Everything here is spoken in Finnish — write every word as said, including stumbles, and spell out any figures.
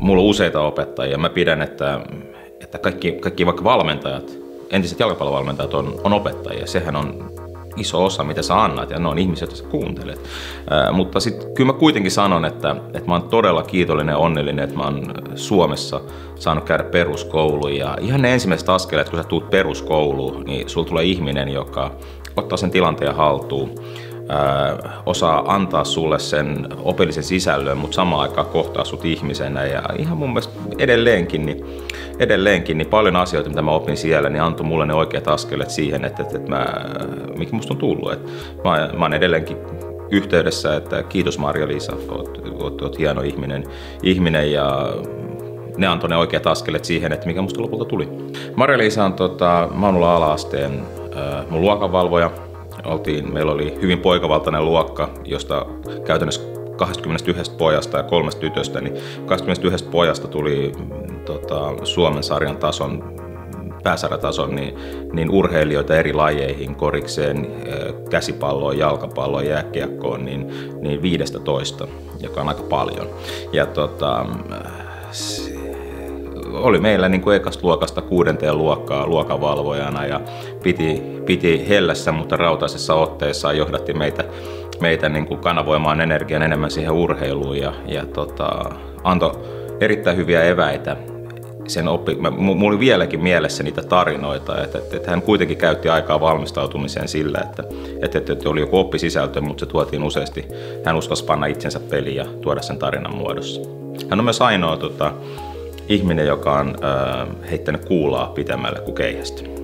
mulla on useita opettajia. Mä pidän, että, että kaikki, kaikki vaikka valmentajat, entiset jalkapallovalmentajat on, on opettajia. Sehän on iso osa, mitä sä annat, ja ne on ihmisiä, joita sä kuuntelet. Ää, mutta sitten kyllä mä kuitenkin sanon, että, että mä oon todella kiitollinen ja onnellinen, että mä oon Suomessa saanut käydä peruskouluun. Ja ihan ne ensimmäiset askeleet, kun sä tuut peruskouluun, niin sulla tulee ihminen, joka ottaa sen tilanteen haltuun, ää, osaa antaa sulle sen opillisen sisällön, mutta samaan aikaan kohtaa sut ihmisenä. Ja ihan mun mielestä edelleenkin, niin, edelleenkin niin paljon asioita, mitä mä opin siellä, niin antoi mulle ne oikeat askeleet siihen, että, että, että mä, mikä musta on tullut. Että mä, mä oon edelleenkin yhteydessä, että kiitos Marja-Liisa, oot, oot, oot hieno ihminen, ihminen ja ne antoi ne oikeat askeleet siihen, että mikä musta lopulta tuli. Marja-Liisa on tota, mä oon ollut ala-asteen äh, mun luokanvalvoja. Oltiin, meillä oli hyvin poikavaltainen luokka, josta käytännössä kaksikymmentäyksi pojasta ja kolmesta tytöstä, niin kaksikymmentäyksi pojasta tuli tota, Suomen sarjan tason, pääsarjatason niin, niin urheilijoita eri lajeihin, korikseen, käsipalloon, jalkapalloon, jääkiekkoon, niin, niin viisitoista, joka on aika paljon. Ja tota, oli meillä niin kuin ekasta luokasta kuudenteen luokkaa luokanvalvojana ja piti, piti hellässä, mutta rautaisessa otteessa johdatti meitä, meitä niin kuin kanavoimaan energian enemmän siihen urheiluun ja, ja tota, antoi erittäin hyviä eväitä. Sen oppi, mulla oli vieläkin mielessä niitä tarinoita, että, että, että hän kuitenkin käytti aikaa valmistautumiseen sillä, että, että, että oli joku oppisisältö, mutta se tuotiin useasti. Hän uskalsi panna itsensä peliin ja tuoda sen tarinan muodossa. Hän on myös ainoa tota, ihminen, joka on äh, heittänyt kuulaa pitemmälle kuin keihästä.